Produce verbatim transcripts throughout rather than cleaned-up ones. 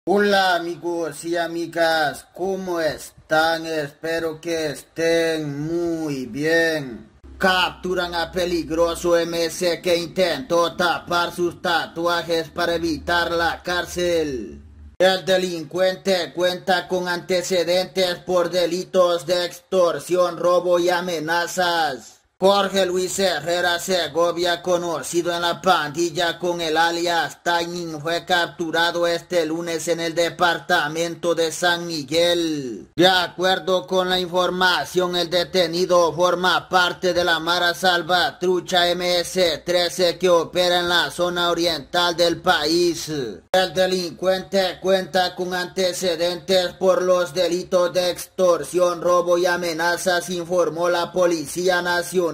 Hola amigos y amigas, ¿cómo están? Espero que estén muy bien. Capturan a peligroso M C que intentó tapar sus tatuajes para evitar la cárcel. El delincuente cuenta con antecedentes por delitos de extorsión, robo y amenazas. Jorge Luis Herrera Segovia, conocido en la pandilla con el alias Timing, fue capturado este lunes en el departamento de San Miguel. De acuerdo con la información, el detenido forma parte de la Mara Salvatrucha M S trece que opera en la zona oriental del país. El delincuente cuenta con antecedentes por los delitos de extorsión, robo y amenazas, informó la Policía Nacional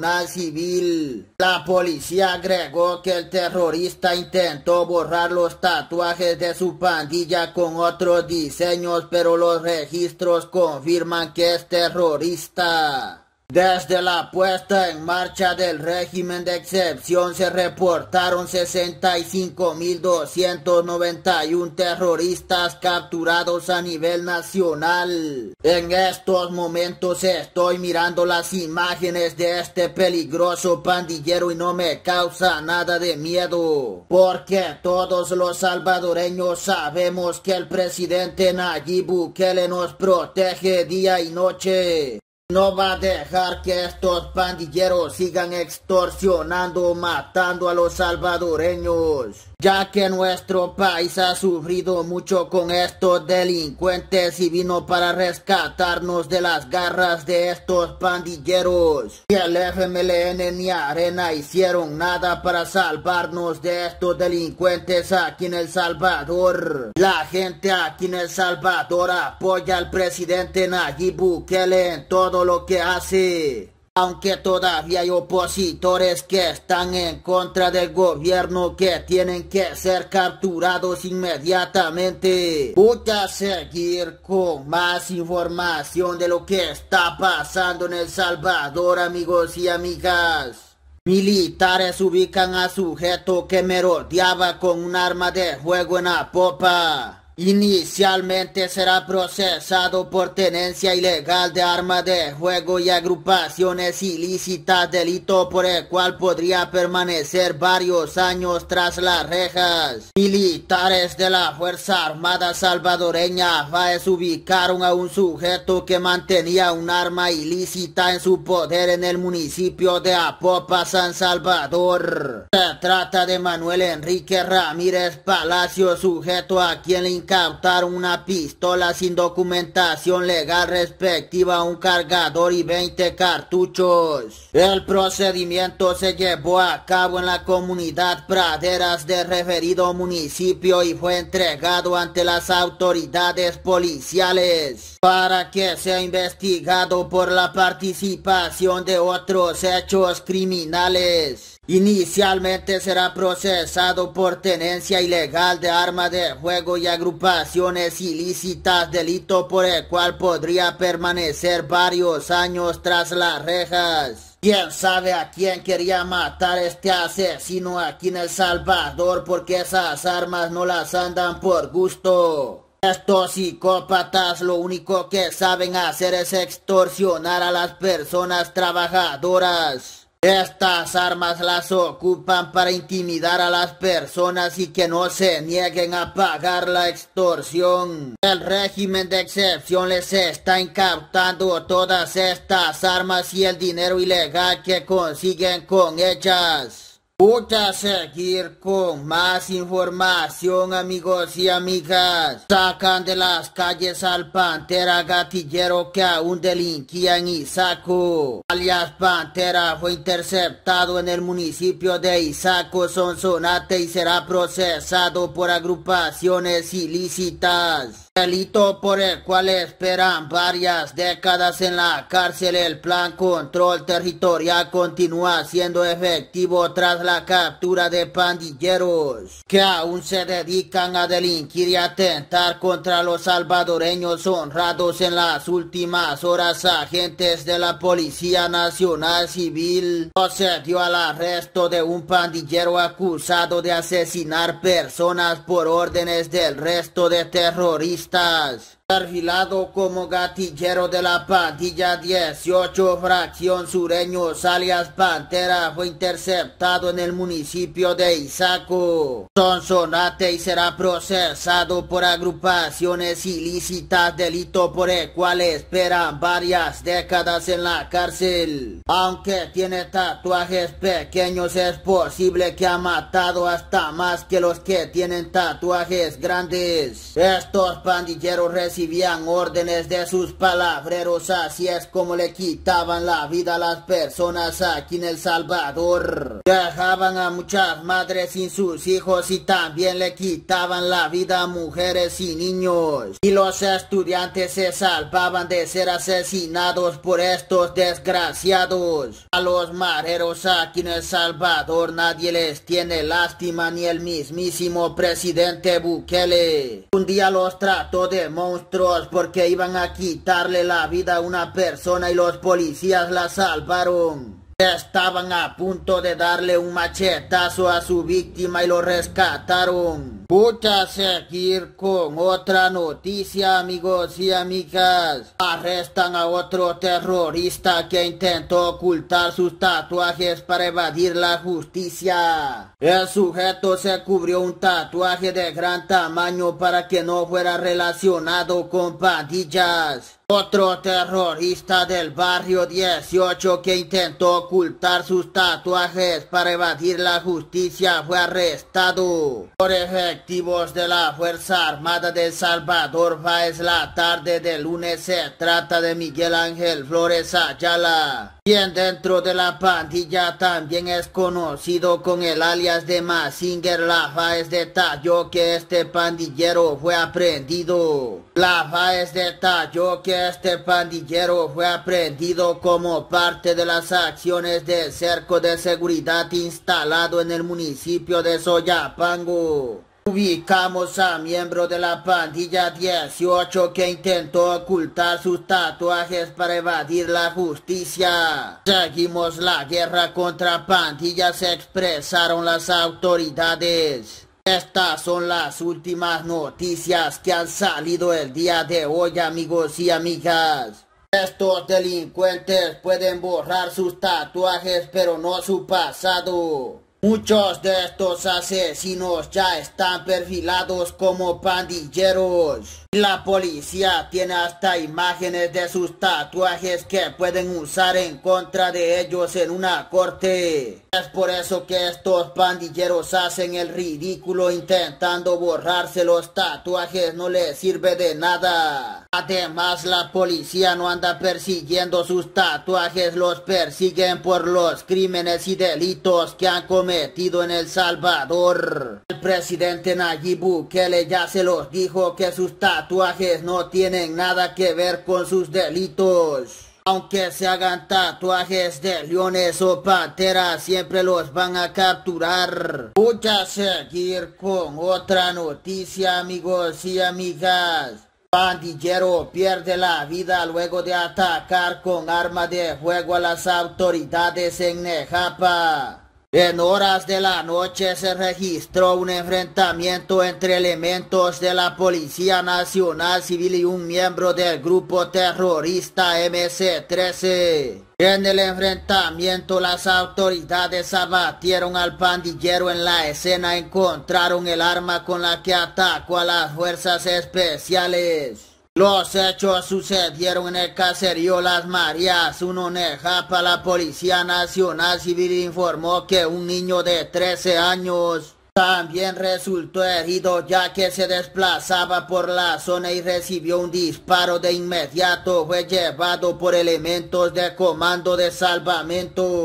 Civil. La policía agregó que el terrorista intentó borrar los tatuajes de su pandilla con otros diseños, pero los registros confirman que es terrorista. Desde la puesta en marcha del régimen de excepción se reportaron sesenta y cinco mil doscientos noventa y uno terroristas capturados a nivel nacional. En estos momentos estoy mirando las imágenes de este peligroso pandillero y no me causa nada de miedo, porque todos los salvadoreños sabemos que el presidente Nayib Bukele nos protege día y noche. No va a dejar que estos pandilleros sigan extorsionando o matando a los salvadoreños, ya que nuestro país ha sufrido mucho con estos delincuentes y vino para rescatarnos de las garras de estos pandilleros. Y el F M L N ni Arena hicieron nada para salvarnos de estos delincuentes aquí en El Salvador. La gente aquí en El Salvador apoya al presidente Nayib Bukele en todo lo que hace, aunque todavía hay opositores que están en contra del gobierno que tienen que ser capturados inmediatamente. Voy a seguir con más información de lo que está pasando en El Salvador, amigos y amigas. Militares ubican a sujeto que merodeaba con un arma de fuego en la popa. Inicialmente será procesado por tenencia ilegal de arma de fuego y agrupaciones ilícitas, delito por el cual podría permanecer varios años tras las rejas. Militares de la Fuerza Armada Salvadoreña F A E S ubicaron a un sujeto que mantenía un arma ilícita en su poder en el municipio de Apopa, San Salvador. Se trata de Manuel Enrique Ramírez Palacio, sujeto a quien le incautaron una pistola sin documentación legal respectiva, un cargador y veinte cartuchos. El procedimiento se llevó a cabo en la comunidad Praderas del referido municipio y fue entregado ante las autoridades policiales para que sea investigado por la participación de otros hechos criminales. Inicialmente será procesado por tenencia ilegal de arma de fuego y agrupaciones ilícitas, delito por el cual podría permanecer varios años tras las rejas. ¿Quién sabe a quién quería matar este asesino aquí en El Salvador? Porque esas armas no las andan por gusto. Estos psicópatas lo único que saben hacer es extorsionar a las personas trabajadoras. Estas armas las ocupan para intimidar a las personas y que no se nieguen a pagar la extorsión. El régimen de excepción les está incautando todas estas armas y el dinero ilegal que consiguen con ellas. Voy a seguir con más información, amigos y amigas. Sacan de las calles al Pantera gatillero que aún delinquía en Izaco. Alias Pantera fue interceptado en el municipio de Izaco, Sonsonate, y será procesado por agrupaciones ilícitas. Delito por el cual esperan varias décadas en la cárcel. El plan control territorial continúa siendo efectivo tras la captura de pandilleros que aún se dedican a delinquir y atentar contra los salvadoreños honrados. En las últimas horas, agentes de la Policía Nacional Civil procedió al arresto de un pandillero acusado de asesinar personas por órdenes del resto de terroristas. Perfilado como gatillero de la pandilla dieciocho Fracción Sureños alias Pantera, fue interceptado en el municipio de Izaco, Sonsonate, y será procesado por agrupaciones ilícitas, delito por el cual esperan varias décadas en la cárcel. Aunque tiene tatuajes pequeños, es posible que ha matado hasta más que los que tienen tatuajes grandes. Estos pandilleros recibían órdenes de sus palabreros, así es como le quitaban la vida a las personas aquí en El Salvador. Dejaban a muchas madres sin sus hijos y también le quitaban la vida a mujeres y niños. Y los estudiantes se salvaban de ser asesinados por estos desgraciados. A los mareros aquí en El Salvador nadie les tiene lástima, ni el mismísimo presidente Bukele. Un día los trató de monstruos porque iban a quitarle la vida a una persona y los policías la salvaron. Estaban a punto de darle un machetazo a su víctima y lo rescataron. Pucha, seguir con otra noticia, amigos y amigas. Arrestan a otro terrorista que intentó ocultar sus tatuajes para evadir la justicia. El sujeto se cubrió un tatuaje de gran tamaño para que no fuera relacionado con pandillas. Otro terrorista del barrio dieciocho que intentó ocultar sus tatuajes para evadir la justicia fue arrestado por efectivos de la Fuerza Armada de El Salvador Báez la tarde del lunes. Se trata de Miguel Ángel Flores Ayala, quien dentro de la pandilla también es conocido con el alias de Mazinger. La Báez detalló que este pandillero fue aprehendido. La Báez detalló que este pandillero fue aprehendido como parte de las acciones del cerco de seguridad instalado en el municipio de Soyapango. Ubicamos a miembro de la pandilla dieciocho que intentó ocultar sus tatuajes para evadir la justicia. Seguimos la guerra contra pandillas, expresaron las autoridades. Estas son las últimas noticias que han salido el día de hoy, amigos y amigas. Estos delincuentes pueden borrar sus tatuajes, pero no su pasado. Muchos de estos asesinos ya están perfilados como pandilleros. La policía tiene hasta imágenes de sus tatuajes que pueden usar en contra de ellos en una corte. Es por eso que estos pandilleros hacen el ridículo intentando borrarse los tatuajes. No les sirve de nada. Además, la policía no anda persiguiendo sus tatuajes, los persiguen por los crímenes y delitos que han cometido en El Salvador. El presidente Nayib Bukele ya se los dijo que sus tatuajes no tienen nada que ver con sus delitos. Aunque se hagan tatuajes de leones o panteras, siempre los van a capturar. Voy a seguir con otra noticia, amigos y amigas. Pandillero pierde la vida luego de atacar con arma de fuego a las autoridades en Nejapa. En horas de la noche se registró un enfrentamiento entre elementos de la Policía Nacional Civil y un miembro del grupo terrorista M C trece. En el enfrentamiento, las autoridades abatieron al pandillero. En la escena encontraron el arma con la que atacó a las fuerzas especiales. Los hechos sucedieron en el caserío Las Marías, uno Nejapa. La Policía Nacional Civil informó que un niño de trece años también resultó herido, ya que se desplazaba por la zona y recibió un disparo. De inmediato fue llevado por elementos de comando de salvamento.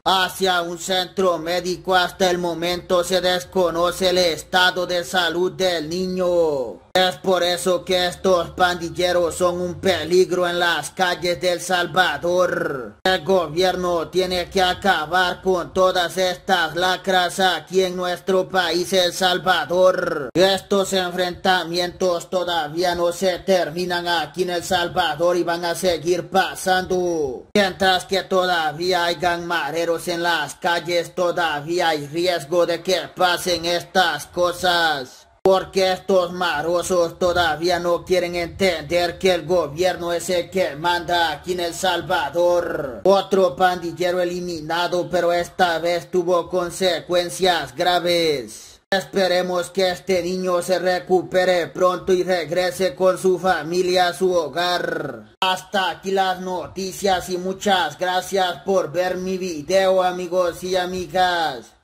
hacia un centro médico. Hasta el momento se desconoce el estado de salud del niño. Es por eso que estos pandilleros son un peligro en las calles de El Salvador. El gobierno tiene que acabar con todas estas lacras aquí en nuestro país, El Salvador. Estos enfrentamientos todavía no se terminan aquí en El Salvador y van a seguir pasando. Mientras que todavía hayan mareros en las calles, todavía hay riesgo de que pasen estas cosas. Porque estos marosos todavía no quieren entender que el gobierno es el que manda aquí en El Salvador. Otro pandillero eliminado, pero esta vez tuvo consecuencias graves. Esperemos que este niño se recupere pronto y regrese con su familia a su hogar. Hasta aquí las noticias y muchas gracias por ver mi video, amigos y amigas.